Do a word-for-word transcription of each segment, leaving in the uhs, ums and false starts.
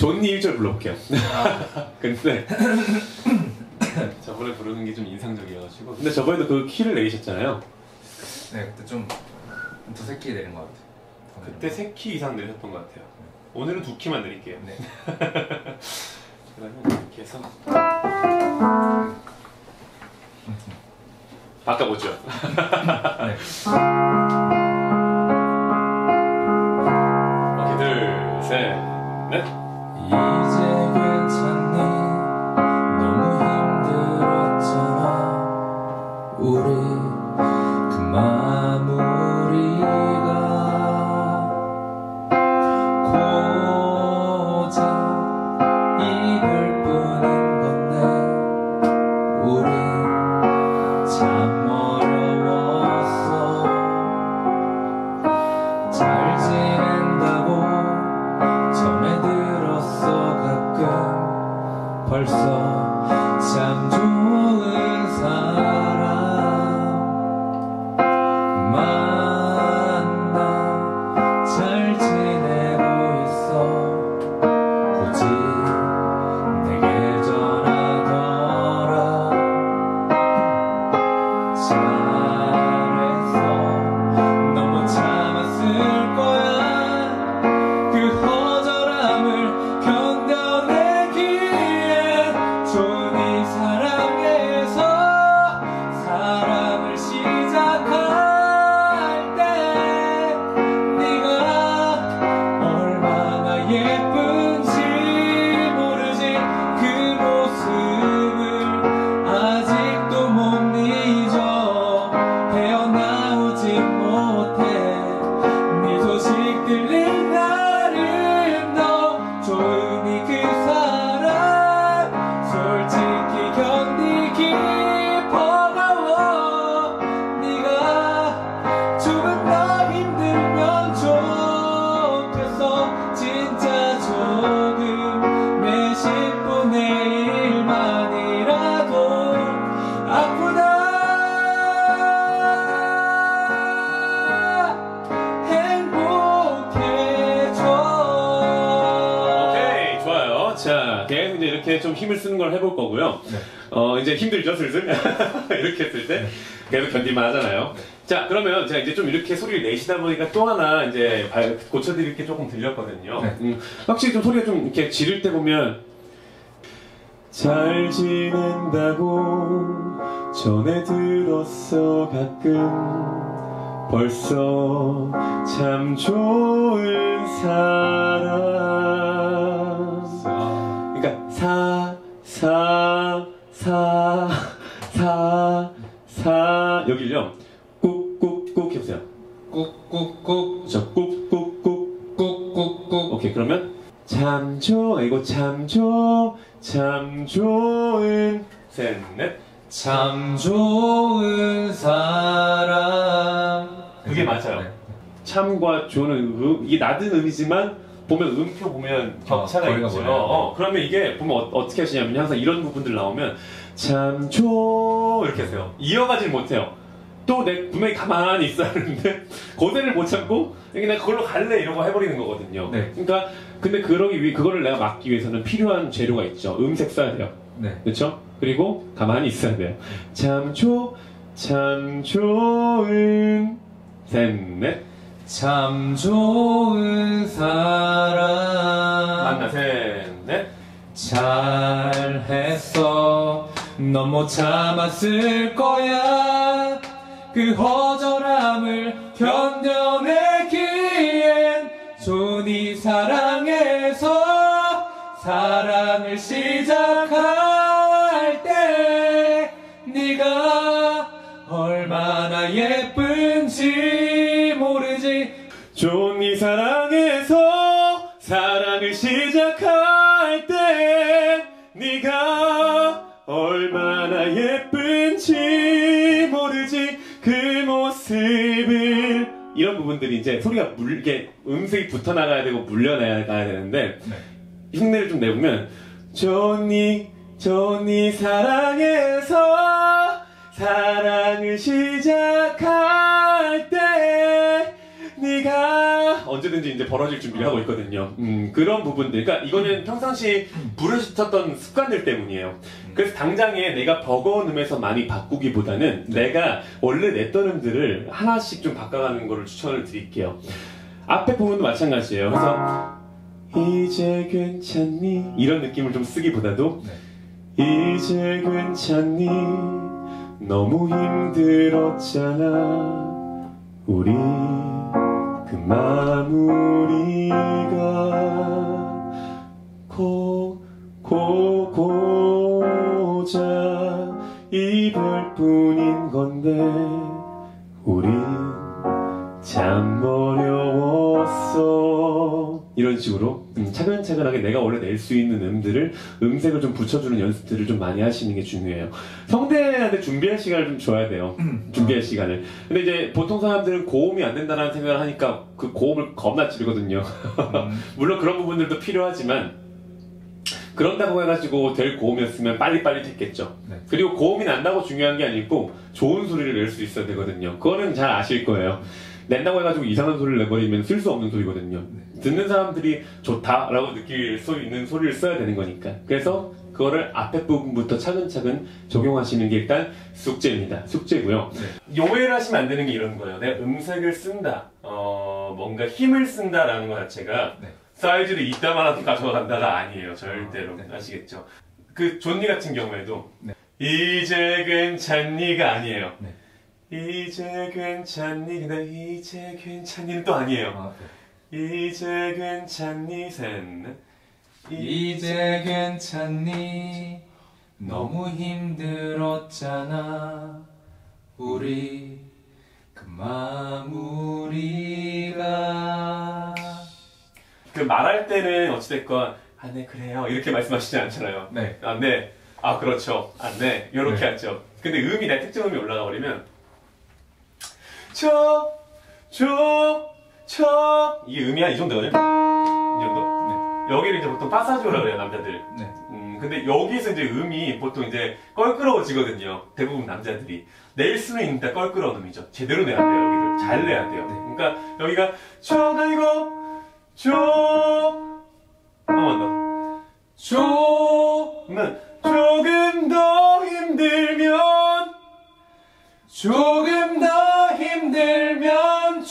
존니 일 절 불러볼게요. 근데 저번에 부르는 게 좀 인상적이어가지고. 근데 저번에도 그 키를 내리셨잖아요. 네, 그때 좀 두세 키 내린 것 같아요. 그때 세 키 이상 내셨던 것 같아요. 오늘은 두 키만 내릴게요. 네. 그러면 이렇게 해서 바꿔보죠. 네. 오케이, 둘, 셋, 넷. 이제 괜찮니? 너무 힘들었잖아. 우리 그 마무리가 고작 이별 뿐인 건데 우리 참 어려웠어. 잘 지낸다고 전에 들었어. 가끔 벌써 참 좋은 사람 만나 잘 지내고 있어. 굳이 내게 전하더라. 잘했어. 너무 참았을 거야. 그 허전함을 견뎌내기엔 좋은 이 사랑에서 사랑을 시작할 때 네가 얼마나 예쁜지 모르지. 그 모습을 아직도 못 잊어. 헤어나오지 못해. 네 소식 들린 날은 너 좋으니 그 사람 솔직히 견디기 버거워. 네가 조금 더 힘들면 좋겠어. 진짜 조금 몇십 분의 일만이라도 아프다 행복해져. 오케이, 좋아요. 자, 계속 이제 이렇게 좀 힘을 쓰는 걸 해볼 거고요. 네. 어, 이제 힘들죠, 슬슬? 이렇게 했을 때. 계속 견딜만 하잖아요. 자, 그러면 제가 이제 좀 이렇게 소리를 내시다 보니까 또 하나 이제 발- 고쳐드릴 게 조금 들렸거든요. 네. 음, 확실히 좀 소리가 좀 이렇게 지를 때 보면 잘 지낸다고 전에 들었어. 가끔 벌써 참 좋은 사람. 그러니까 사, 사, 사, 사, 사 여기를요 꾹꾹꾹 해보세요. 꾹꾹꾹 저 꾹꾹꾹. 꾹꾹꾹. 오케이, 그러면 참 좋아. 이거 참 좋, 참 좋은 셋, 넷. 참 좋은 사람. 그게 맞아요. 네. 참과 조는 음, 이게 낮은 음이지만 보면 음표 보면 격차가 거리가 있죠. 멀어요. 어, 그러면 이게 보면 어, 어떻게 하시냐면 항상 이런 부분들 나오면 참 조 이렇게 하세요. 이어가질 못해요. 또 내 분명히 가만히 있어야 하는데 고대를 못 참고 그냥 그걸로 갈래 이러고 해버리는 거거든요. 네. 그러니까 근데 그러기 위해 그거를 내가 막기 위해서는 필요한 재료가 있죠. 음색 써야 돼요. 네. 그렇죠? 그리고 가만히 있어야 돼요. 참 조, 참 좋은 셋, 넷. 참 좋은 사람. 만나 셋, 넷. 잘했어. 넌 못 참았을 거야. 그 허전함을 견뎌내기엔 좋은 이 사랑에서 사랑을 시작할 때 네가 얼마나 예쁜지 모르지. 좋은 이 사랑에서 사랑을 시작할 때 네가 얼마나 예쁜지 모르지. 그 모습을 이런 부분들이 이제 소리가 물게 음색이 붙어 나가야 되고 물려 나가야 되는데 네. 흉내를 좀 내보면 좋니 좋니 사랑에서 사랑을 시작할 때 네가 언제든지 이제 벌어질 준비를 하고 있거든요. 음, 그런 부분들. 그러니까 이거는 평상시 부르짖었던 습관들 때문이에요. 그래서 당장에 내가 버거운 음에서 많이 바꾸기보다는 내가 원래 냈던 음들을 하나씩 좀 바꿔가는 거를 추천을 드릴게요. 앞에 부분도 마찬가지예요. 그래서 이제 괜찮니? 이런 느낌을 좀 쓰기보다도 네. 이제 괜찮니? 너무 힘들었잖아 우리 그 마무리가 고, 고, 고자 이별뿐인 건데 우리 참 어려웠어 이런 식으로 음, 차근차근하게 내가 원래 낼 수 있는 음들을 음색을 좀 붙여주는 연습들을 좀 많이 하시는 게 중요해요. 성대한테 준비할 시간을 좀 줘야 돼요. 준비할 시간을. 근데 이제 보통 사람들은 고음이 안 된다는 생각을 하니까 그 고음을 겁나 지르거든요. 물론 그런 부분들도 필요하지만 그런다고 해가지고 될 고음이었으면 빨리빨리 됐겠죠. 네. 그리고 고음이 난다고 중요한 게 아니고 좋은 소리를 낼 수 있어야 되거든요. 그거는 잘 아실 거예요. 낸다고 해가지고 이상한 소리를 내버리면 쓸 수 없는 소리거든요. 듣는 사람들이 좋다라고 느낄 수 있는 소리를 써야 되는 거니까. 그래서 그거를 앞에 부분부터 차근차근 적용하시는 게 일단 숙제입니다. 숙제고요. 네. 오해를 하시면 안 되는 게 이런 거예요. 내가 음색을 쓴다, 어, 뭔가 힘을 쓴다라는 것 자체가 네. 사이즈를 이따만하게 가져간다가 아니에요. 절대로. 네. 아시겠죠? 그 존니 같은 경우에도 네. 이제 괜찮니가 아니에요. 네. 이제 괜찮니? 근데 이제 괜찮니는 또 아니에요. 아, 네. 이제 괜찮니? 셋. 이제 괜찮니? 너무 힘들었잖아 우리 그 마무리가. 그 말할 때는 어찌됐건 아, 네, 그래요. 이렇게 말씀하시지 않잖아요. 네. 아, 네. 아, 그렇죠. 아, 네. 이렇게 네. 하죠. 근데 음이 내 특정 음이 올라가 버리면 저, 저, 저 이게 음이 한 이 정도거든요. 이 정도. 네. 여기를 이제 보통 파사지오라고 그래요, 남자들. 네. 음, 근데 여기서 이제 음이 보통 이제 껄끄러워지거든요. 대부분 남자들이. 낼 수는 있는데 껄끄러운 음이죠. 제대로 내야 돼요, 여기를. 잘 내야 돼요. 네. 그러니까 여기가 저가 이거, 저, 한 번 더. 조는 조금 더 힘들면, 조금 더 힘들면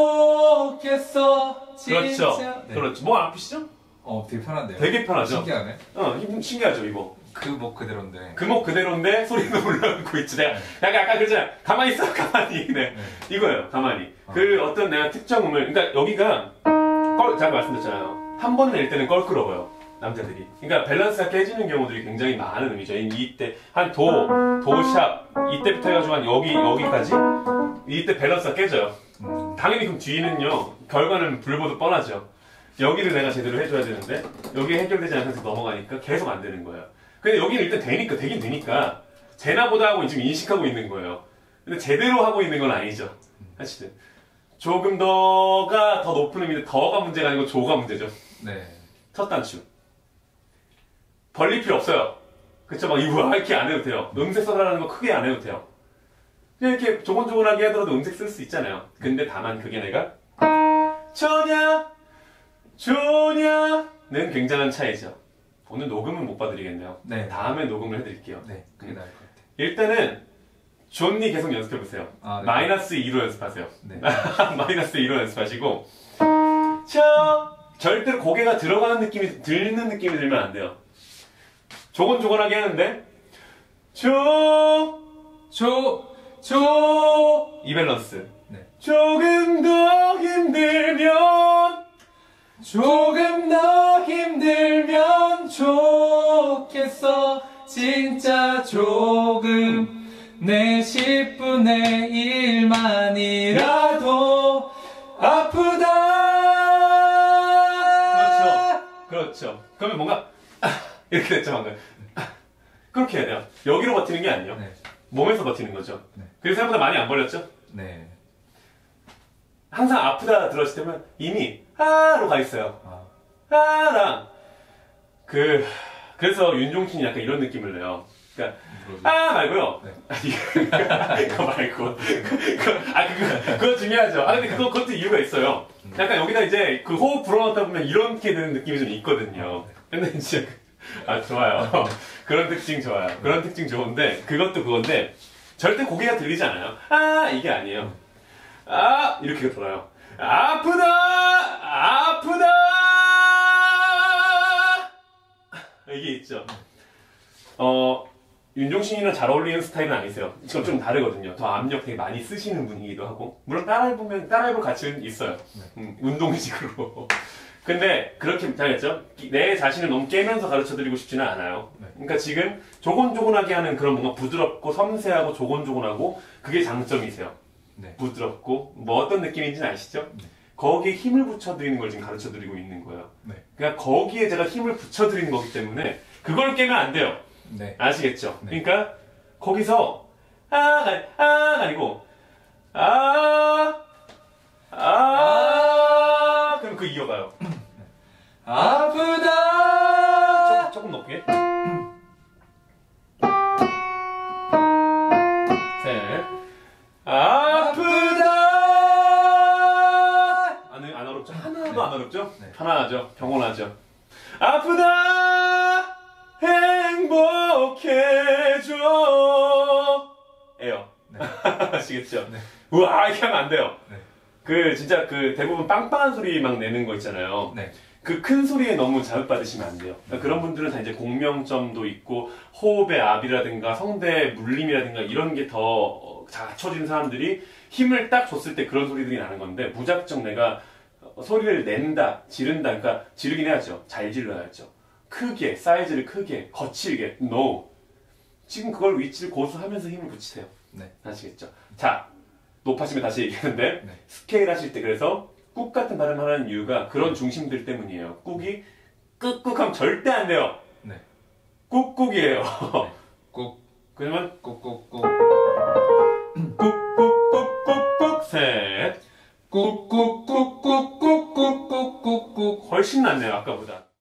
좋겠어. 그렇죠. 진짜. 네. 그렇죠. 뭐 아프시죠? 어, 되게 편한데요? 되게 편하죠. 신기하네. 어, 힘- 신기하죠, 이거. 그 목 그대로인데. 금옥 그대로인데 소리도 올라오고 있지. 내가 약간 아까 그랬잖아. 가만히 있어, 가만히. 네. 네. 이거예요, 가만히. 아. 그 어떤 내가 특정음을, 그러니까 여기가 껄, 제가 말씀드렸잖아요. 한 번 낼 때는 껄끄러워요, 남자들이. 그러니까 밸런스가 깨지는 경우들이 굉장히 많은 음이죠. 이때 한 도, 도샵 이때부터 해가지고 한 여기 여기까지 이때 밸런스가 깨져요. 음. 당연히 그럼 뒤는요 결과는 불보듯 뻔하죠. 여기를 내가 제대로 해줘야 되는데 여기 해결되지 않아서 넘어가니까 계속 안 되는 거예요. 근데 여기는 일단 되니까 되긴 되니까 되나보다 하고 지금 인식하고 있는 거예요. 근데 제대로 하고 있는 건 아니죠. 사실은 조금 더가 더 높은 음인데 더가 문제가 아니고 조가 문제죠. 네. 첫 단추 벌릴 필요 없어요. 그쵸? 막 이거 이렇게 안 해도 돼요. 음색 써라라는 거 크게 안 해도 돼요. 그냥 이렇게 조곤조곤하게 하더라도 음색 쓸 수 있잖아요. 근데 다만 그게 내가 저냐 조냐는 굉장한 차이죠. 오늘 녹음은 못 봐드리겠네요. 네. 다음에 녹음을 해드릴게요. 네. 그게 나을 것 같아요. 일단은 존니 계속 연습해보세요. 아, 네. 마이너스 이로 연습하세요. 네. 마이너스 이로 연습하시고 저 절대로 고개가 들어가는 느낌이 들리는 느낌이 들면 안 돼요. 조곤조곤하게 하는데 조, 조, 조. 이 밸런스. 네. 조금 더 힘들면 조금 더 힘들면 좋겠어. 진짜 조금 내 십분의 일만이라도 아프다. 그렇죠. 그렇죠. 그러면 뭔가 아, 이렇게 됐죠 방금. 아, 그렇게 해야 돼요. 여기로 버티는 게 아니에요. 네. 몸에서 버티는 거죠. 네. 그래서 생각보다 많이 안 벌렸죠? 네. 항상 아프다 들었을 때면 이미 아로 가 있어요. 아. 아랑 그 그래서 윤종신이 약간 이런 느낌을 내요. 그러니까 뭐지? 아 말고요. 네. 아니 그거 말고 그거 아 그거 그거 중요하죠. 아 근데 그거 그것도 이유가 있어요. 약간 여기다 이제 그 호흡 불어넣다 보면 이렇게 되는 느낌이 좀 있거든요. 근데 진짜 아 좋아요. 그런 특징 좋아요. 그런 특징 좋은데 그것도 그건데 절대 고개가 들리지 않아요. 아 이게 아니에요. 아 이렇게 돌아요. 아프다 아프다 이게 있죠. 어 윤종신이랑 잘 어울리는 스타일은 아니세요. 좀, 좀 다르거든요. 더 압력 되게 많이 쓰시는 분이기도 하고 물론 따라해보면 따라해볼 가치는 있어요. 음, 운동식으로. 근데 그렇게 잘했죠. 내 자신을 너무 깨면서 가르쳐드리고 싶지는 않아요. 그러니까 지금 조곤조곤하게 하는 그런 뭔가 부드럽고 섬세하고 조곤조곤하고 그게 장점이세요. 네. 부드럽고 뭐 어떤 느낌인지는 아시죠? 네. 거기에 힘을 붙여드리는 걸 지금 가르쳐드리고 있는 거예요. 네. 그러니까 거기에 제가 힘을 붙여드리는 거기 때문에 그걸 깨면 안 돼요. 네. 아시겠죠? 네. 그러니까 거기서 아가 아 아니고 아 아 그럼 그 이어가요. 아프다. 조, 조금 높게. 셋. 아프다. 안, 안 어렵죠? 하나도 네. 안 어렵죠? 네. 편안하죠? 평온하죠? 아프다. 행복해져. 에요. 네. 아시겠죠? 네. 우와, 이렇게 하면 안 돼요. 네. 그, 진짜 그 대부분 빵빵한 소리 막 내는 거 있잖아요. 네. 그 큰 소리에 너무 자극받으시면 안 돼요. 그러니까 그런 분들은 다 이제 공명점도 있고, 호흡의 압이라든가 성대의 물림이라든가 이런 게 더 갖춰진 사람들이 힘을 딱 줬을 때 그런 소리들이 나는 건데, 무작정 내가 소리를 낸다, 지른다, 그러니까 지르긴 해야죠. 잘 질러야죠. 크게, 사이즈를 크게, 거칠게, no. 지금 그걸 위치를 고수하면서 힘을 붙이세요. 네. 아시겠죠? 자, 높아지면 다시 얘기하는데, 네. 스케일 하실 때 그래서 꾹 같은 발음을 하는 이유가 그런 중심들 때문이에요. 꾹이 꾹꾹 하면 절대 안 돼요. 네. 꾹꾹이에요. 꾹. 그러면 꾹꾹꾹. 꾹꾹꾹꾹꾹꾹 셋. 꾹꾹꾹꾹꾹꾹꾹꾹꾹. 훨씬 낫네요, 아까보다.